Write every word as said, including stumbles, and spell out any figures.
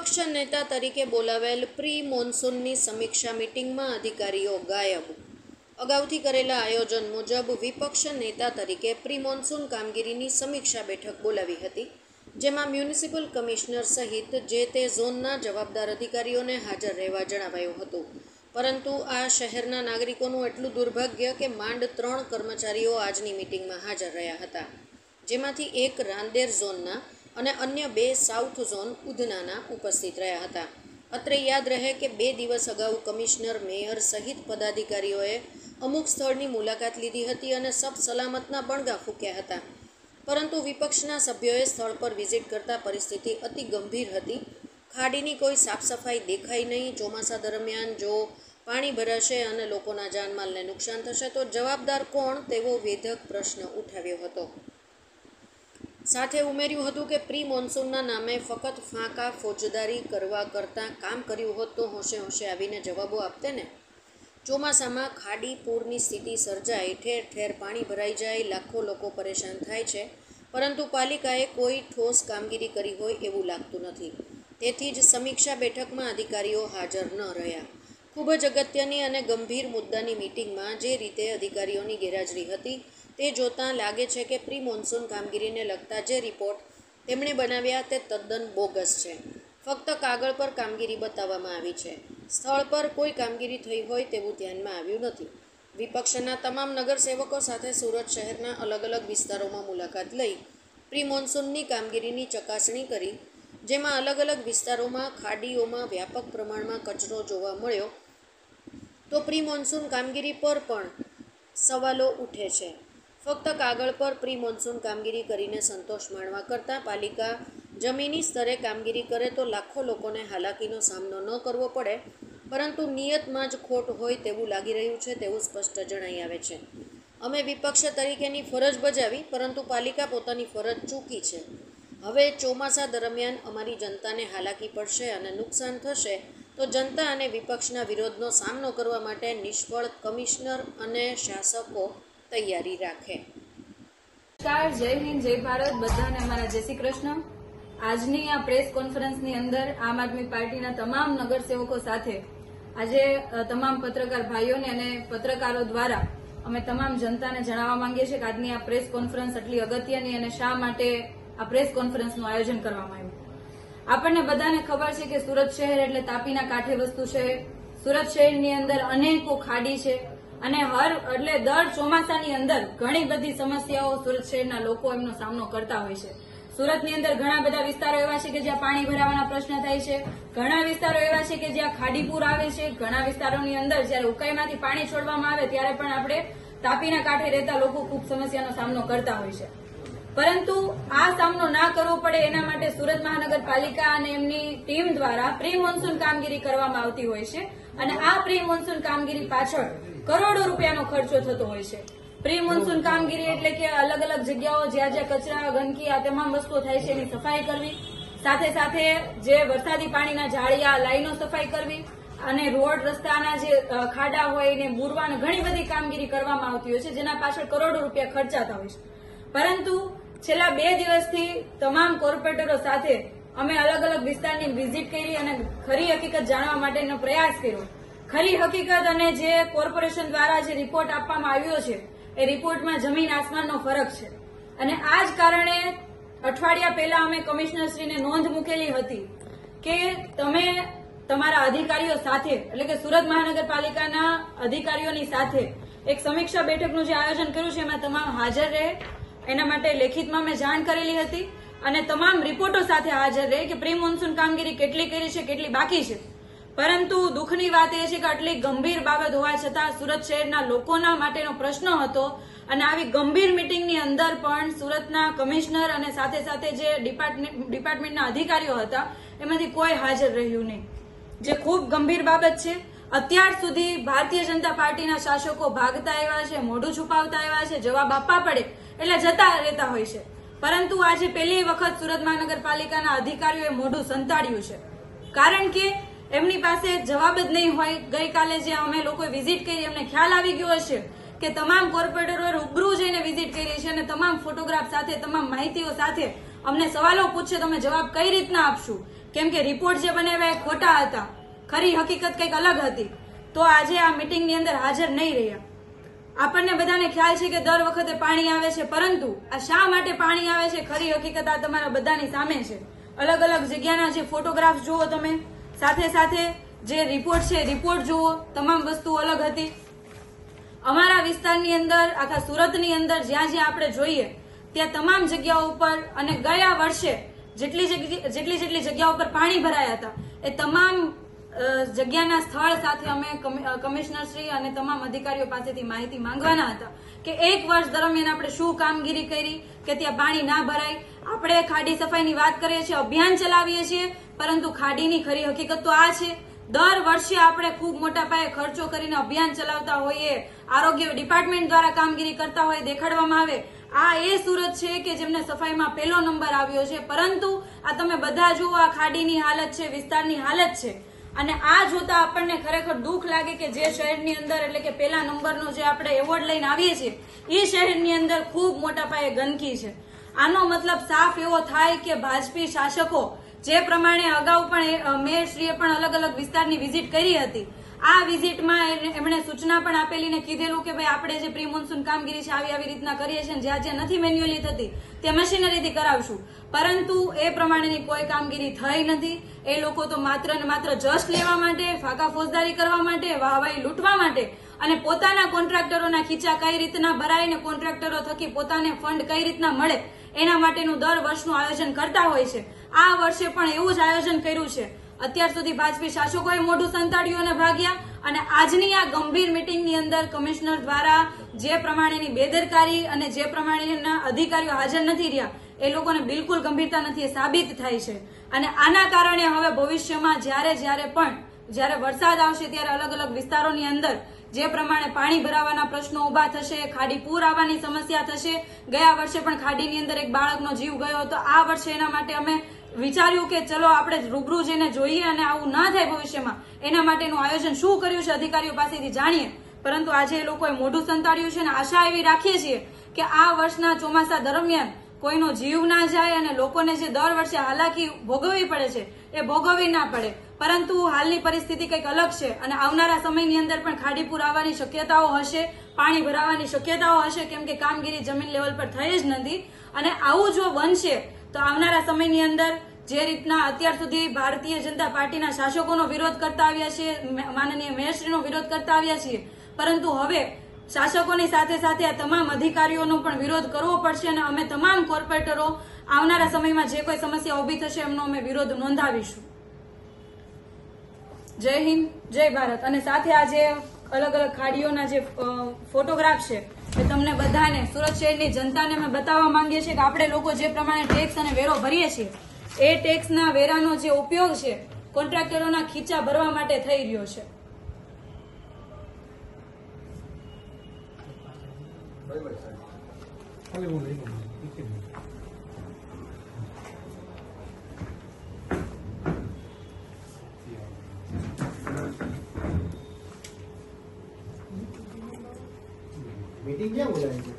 વિપક્ષ નેતા તરીકે બોલાવેલ પ્રી મોન્સૂનની સમીક્ષા મિટિંગમાં અધિકારીઓ ગાયબ. અગાઉથી કરેલા આયોજન મુજબ વિપક્ષ નેતા તરીકે પ્રી મોન્સૂન કામગીરીની સમીક્ષા બેઠક બોલાવી હતી, જેમાં મ્યુનિસિપલ કમિશનર સહિત જે તે ઝોનના જવાબદાર અધિકારીઓને હાજર રહેવા જણાવાયું હતું. પરંતુ આ શહેરના નાગરિકોનું એટલું દુર્ભાગ્ય કે માંડ ત્રણ કર્મચારીઓ આજની મિટિંગમાં હાજર રહ્યા હતા, જેમાંથી એક રાંદેર ઝોનના અને અન્ય બે સાઉથ ઝોન ઉધનાના ઉપસ્થિત રહ્યા હતા. અત્રે યાદ રહે કે બે દિવસ અગાઉ કમિશનર, મેયર સહિત પદાધિકારીઓએ અમુક સ્થળની મુલાકાત લીધી હતી અને સબ સલામતના બણગા ફૂંક્યા હતા. પરંતુ વિપક્ષના સભ્યોએ સ્થળ પર વિઝિટ કરતા પરિસ્થિતિ અતિ ગંભીર હતી. ખાડીની કોઈ સાફ સફાઈ દેખાઈ નહીં. ચોમાસા દરમિયાન જો પાણી ભરાશે અને લોકોના જાનમાલને નુકસાન થશે તો જવાબદાર કોણ, તેવો વેધક પ્રશ્ન ઉઠાવ્યો હતો. સાથે ઉમેર્યું હતું કે પ્રી મોન્સૂનના નામે ફક્ત ફાંકા ફોજદારી કરવા કરતાં કામ કર્યું હોત તો હોંશે હોંશે આવીને જવાબો આપતે ને. ચોમાસામાં ખાડી પૂરની સ્થિતિ સર્જાય, ઠેર ઠેર પાણી ભરાઈ જાય, લાખો લોકો પરેશાન થાય છે, પરંતુ પાલિકાએ કોઈ ઠોસ કામગીરી કરી હોય એવું લાગતું નથી. તેથી જ સમીક્ષા બેઠકમાં અધિકારીઓ હાજર ન રહ્યા. ખૂબ જ અગત્યની અને ગંભીર મુદ્દાની મિટિંગમાં જે રીતે અધિકારીઓની ગેરહાજરી હતી તે જોતાં લાગે છે કે પ્રી મોન્સૂન કામગીરીને લગતા જે રિપોર્ટ તેમણે બનાવ્યા તે તદ્દન બોગસ છે. ફક્ત કાગળ પર કામગીરી બતાવવામાં આવી છે. સ્થળ પર કોઈ કામગીરી થઈ હોય તેવું ધ્યાનમાં આવ્યું નથી. વિપક્ષના તમામ નગરસેવકો સાથે સુરત શહેરના અલગ અલગ વિસ્તારોમાં મુલાકાત લઈ પ્રી મોન્સૂનની કામગીરીની ચકાસણી કરી, જેમાં અલગ અલગ વિસ્તારોમાં ખાડીઓમાં વ્યાપક પ્રમાણમાં કચરો જોવા મળ્યો, તો પ્રી મોન્સૂન કામગીરી પર પણ સવાલો ઉઠે છે. ફક્ત કાગળ પર પ્રી મોન્સૂન કામગીરી કરીને સંતોષ માણવા કરતાં પાલિકા જમીની સ્તરે કામગીરી કરે તો લાખો લોકોને હાલાકીનો સામનો ન કરવો પડે, પરંતુ નિયતમાં જ ખોટ હોય તેવું લાગી રહ્યું છે તેવું સ્પષ્ટ જણાઈ આવે છે. અમે વિપક્ષ તરીકેની ફરજ બજાવી, પરંતુ પાલિકા પોતાની ફરજ ચૂકી છે. હવે ચોમાસા દરમિયાન અમારી જનતાને હાલાકી પડશે અને નુકસાન થશે તો જનતા અને વિપક્ષના વિરોધનો સામનો કરવા માટે નિષ્ફળ કમિશનર અને શાસકો તૈયારી રાખે. નમસ્કાર, જય હિન્દ, જય ભારત. બધાને અમારા જય શ્રી કૃષ્ણ. આજની આ પ્રેસ કોન્ફરન્સની અંદર આમ આદમી પાર્ટીના તમામ નગરસેવકો સાથે આજે તમામ પત્રકાર ભાઈઓને અને પત્રકારો દ્વારા અમે તમામ જનતાને જણાવવા માંગીએ છીએ કે આજની આ પ્રેસ કોન્ફરન્સ એટલી અગત્યની અને શા માટે આ પ્રેસ કોન્ફરન્સનું આયોજન કરવામાં આવ્યું. આપણને બધાને ખબર છે કે સુરત શહેર એટલે તાપીના કાંઠે વસ્તુ છે. સુરત શહેરની અંદર અનેકો ખાડી છે અને હર એટલે દર ચોમાસાની અંદર ઘણી બધી સમસ્યાઓ સુરત શહેરના લોકો એમનો સામનો કરતા હોય છે. સુરતની અંદર ઘણા બધા વિસ્તારો એવા છે કે જ્યાં પાણી ભરાવાના પ્રશ્ન થાય છે, ઘણા વિસ્તારો એવા છે કે જ્યાં ખાડીપુર આવે છે, ઘણા વિસ્તારોની અંદર જયારે ઉકાઈમાંથી પાણી છોડવામાં આવે ત્યારે પણ આપણે તાપીના કાંઠે રહેતા લોકો ખૂબ સમસ્યાનો સામનો કરતા હોય છે. પરંતુ આ સામનો ના કરવો પડે એના માટે સુરત મહાનગરપાલિકા અને એમની ટીમ દ્વારા પ્રી મોન્સૂન કામગીરી કરવામાં આવતી હોય છે અને આ પ્રી મોન્સૂન કામગીરી પાછળ કરોડો રૂપિયાનો ખર્ચો થતો હોય છે. પ્રી મોન્સૂન કામગીરી એટલે કે અલગ અલગ જગ્યાઓ જ્યાં જ્યાં કચરા, ગંદકી આ તમામ વસ્તુઓ થાય છે એની સફાઈ કરવી, સાથે સાથે જે વરસાદી પાણીના જાળિયા, લાઈનો સફાઈ કરવી અને રોડ રસ્તાના જે ખાડા હોય એને બુરવાની ઘણી બધી કામગીરી કરવામાં આવતી હોય છે, જેના પાછળ કરોડો રૂપિયા ખર્ચાતા હોય છે. પરંતુ છેલ્લા બે દિવસથી તમામ કોર્પોરેટરો સાથે અમે અલગ અલગ વિસ્તારની વિઝિટ કરી અને ખરી હકીકત જાણવા માટેનો પ્રયાસ કર્યો. ખરી હકીકત અને જે કોર્પોરેશન દ્વારા જે રિપોર્ટ આપવામાં આવ્યો છે એ રિપોર્ટમાં જમીન આસમાનનો ફરક છે. અને આ જ કારણે અઠવાડિયા પહેલા અમે કમિશનરશ્રીને નોંધ મૂકેલી હતી કે તમે તમારા અધિકારીઓ સાથે એટલે કે સુરત મહાનગરપાલિકાના અધિકારીઓની સાથે એક સમીક્ષા બેઠકનું જે આયોજન કર્યું છે એમાં તમામ હાજર રહે, એના માટે લેખિતમાં મેં જાણ કરેલી હતી અને તમામ રિપોર્ટો સાથે હાજર રહે કે પ્રી મોન્સૂન કામગીરી કેટલી કરી છે, કેટલી બાકી છે. પરંતુ દુઃખની વાત એ છે કે આટલી ગંભીર બાબત હોવા છતાં સુરત શહેરના લોકોના માટેનો પ્રશ્ન હતો અને આવી ગંભીર મિટિંગની અંદર પણ સુરતના કમિશનર અને સાથે સાથે જે ડિપાર્ટમેન્ટના અધિકારીઓ હતા એમાંથી કોઈ હાજર રહ્યું નહીં, જે ખૂબ ગંભીર બાબત છે. અત્યાર સુધી ભારતીય જનતા પાર્ટીના શાસકો ભાગતા આવ્યા છે, મોઢું છુપાવતા આવ્યા છે, જવાબ આપવા પડે એટલે જતા રહેતા હોય છે. પરંતુ આજે પહેલી વખત સુરત મહાનગરપાલિકાના અધિકારીઓએ મોઢું સંતાડ્યું છે, કારણ કે એમની પાસે જવાબ જ નહીં હોય. ગઈકાલે જે અમે લોકોએ વિઝિટ કરી એમને ખ્યાલ આવી ગયો હશે કે તમામ કોર્પોરેટરોએ રૂબરૂ જઈને વિઝિટ કરી છે અને તમામ ફોટોગ્રાફ સાથે, તમામ માહિતીઓ સાથે અમને સવાલો પૂછશે તો અમે જવાબ કઈ રીતના આપશું, કેમ કે રિપોર્ટ જે બનાવ્યા એ ખોટા હતા, ખરી હકીકત કંઈક અલગ હતી, તો આજે આ મીટિંગની અંદર હાજર નહીં રહ્યા. આપણને બધાને ખ્યાલ છે કે દર વખતે પાણી આવે છે, પરંતુ આ શા માટે પાણી આવે છે ખરી હકીકત આ તમારા બધાની સામે છે. અલગ અલગ જગ્યાના જે ફોટોગ્રાફ જુઓ તમે, સાથે સાથે જે રિપોર્ટ છે રિપોર્ટ જુઓ, તમામ વસ્તુ અલગ હતી. અમારા વિસ્તારની અંદર, આખા સુરતની અંદર જ્યાં જ્યાં આપણે જોઈએ ત્યાં તમામ જગ્યાઓ ઉપર અને ગયા વર્ષે જેટલી જેટલી જેટલી જગ્યાઓ ઉપર પાણી ભરાયા હતા એ તમામ જગ્યાના સ્થળ સાથે અમે કમિશનરશ્રી અને તમામ અધિકારીઓ પાસેથી માહિતી માંગવાના હતા કે એક વર્ષ દરમિયાન આપણે શું કામગીરી કરી કે ત્યાં પાણી ના ભરાય. આપણે ખાડી સફાઈની વાત કરીએ છીએ, અભિયાન ચલાવીએ છીએ, પરંતુ ખાડીની ખરી હકીકત તો આ છે. દર વર્ષે આપણે ખૂબ મોટા પાયે ખર્ચો કરીને અભિયાન ચલાવતા હોઈએ, આરોગ્ય ડિપાર્ટમેન્ટ દ્વારા કામગીરી કરતા હોય, દેખાડવામાં આવે આ એ સુરત છે કે જેમને સફાઈમાં પહેલો નંબર આવ્યો છે. પરંતુ આ તમે બધા જુઓ, આ ખાડીની હાલત છે, વિસ્તારની હાલત છે. અને આ જોતા આપણને ખરેખર દુઃખ લાગે કે જે શહેરની અંદર એટલે કે પહેલા નંબરનો જે આપણે એવોર્ડ લઈને આવીએ છીએ એ શહેરની અંદર ખૂબ મોટા પાયે ગંદકી છે. આનો મતલબ સાફ એવો થાય કે ભાજપી શાસકો જે પ્રમાણે અગાઉ પણ મેયરશ્રીએ પણ અલગ અલગ વિસ્તારની વિઝિટ કરી હતી, આ વિઝિટમાં એમણે સૂચના પણ આપેલી ને કીધેલું કે ભાઈ આપણે જે પ્રી મોન્સૂન કામગીરી છે આવી આવી રીતના કરીએ છીએ, જ્યાં જ્યાં નથી મેન્યુઅલી થતી તે મશીનરીથી કરાવશું, પરંતુ એ પ્રમાણેની કોઈ કામગીરી થઈ નથી. એ લોકો તો માત્ર ને માત્ર જસ્ટ લેવા માટે, ફાકા ફોજદારી કરવા માટે, વાહવાઈ લૂંટવા માટે અને પોતાના કોન્ટ્રાક્ટરોના ખીચા કઈ રીતના ભરાય ને કોન્ટ્રાક્ટરો થકી પોતાને ફંડ કઈ રીતના મળે એના માટેનું દર વર્ષનું આયોજન કરતા હોય છે. આ વર્ષે પણ એવું જ આયોજન કર્યું છે. અત્યાર સુધી ભાજપી શાસકોએ મોઢું સંતાડ્યું અને ભાગ્યા, અને આજની આ ગંભીર મીટિંગની અંદર કમિશનર દ્વારા જે પ્રમાણેની બેદરકારી અને જે પ્રમાણેના અધિકારીઓ હાજર નથી રહ્યા એ લોકોને બિલકુલ ગંભીરતા નથી, એ સાબિત થાય છે. અને આના કારણે હવે ભવિષ્યમાં જ્યારે જ્યારે પણ જ્યારે વરસાદ આવશે ત્યારે અલગ અલગ વિસ્તારોની અંદર જે પ્રમાણે પાણી ભરાવાના પ્રશ્નો ઉભા થશે, ખાડી પૂર આવવાની સમસ્યા થશે. ગયા વર્ષે પણ ખાડીની અંદર એક બાળકનો જીવ ગયો હતો. આ વર્ષે એના માટે અમે વિચાર્યું કે ચલો આપણે રૂબરૂ જઈને જોઈએ અને આવું ના થાય ભવિષ્યમાં એના માટેનું આયોજન શું કર્યું છે અધિકારીઓ પાસેથી જાણીએ. પરંતુ આજે એ લોકોએ મોઢું સંતાડ્યું છે અને આશા એવી રાખીએ છીએ કે આ વર્ષના ચોમાસા દરમિયાન કોઈનો જીવ ના જાય અને લોકોને જે દર વર્ષે હાલાકી ભોગવવી પડે છે એ ભોગવવી ના પડે. પરંતુ હાલની પરિસ્થિતિ કંઈક અલગ છે અને આવનારા સમયની અંદર પણ ખાડીપુર આવવાની શક્યતાઓ હશે, પાણી ભરાવાની શક્યતાઓ હશે, કેમ કે કામગીરી જમીન લેવલ પર થઈ જ નથી. અને આવું જો બનશે તો આવનારા સમયની અંદર જે રીતના અત્યાર સુધી ભારતીય જનતા પાર્ટીના શાસકોનો વિરોધ કરતા આવ્યા છીએ, માનનીય મેયરશ્રીનો વિરોધ કરતા આવ્યા છીએ, પરંતુ હવે શાસકોની સાથે સાથે આ તમામ અધિકારીઓનો પણ વિરોધ કરવો પડશે અને અમે તમામ કોર્પોરેટરો આવનારા સમયમાં જે કોઈ સમસ્યા ઉભી થશે એમનો અમે વિરોધ નોંધાવીશું. જય હિન્દ, જય ભારત. અને સાથે આ જે અલગ અલગ ખાડીઓના જે ફોટોગ્રાફ છે એ તમને બધાને, સુરત શહેરની જનતાને અમે બતાવવા માંગીએ છીએ કે આપણે લોકો જે પ્રમાણે ટેક્સ અને વેરો ભરીએ છીએ એ ટેક્સના વેરાનો જે ઉપયોગ છે કોન્ટ્રાક્ટરોના ખીચા ભરવા માટે થઈ રહ્યો છે. मीटिंग क्या बोला है?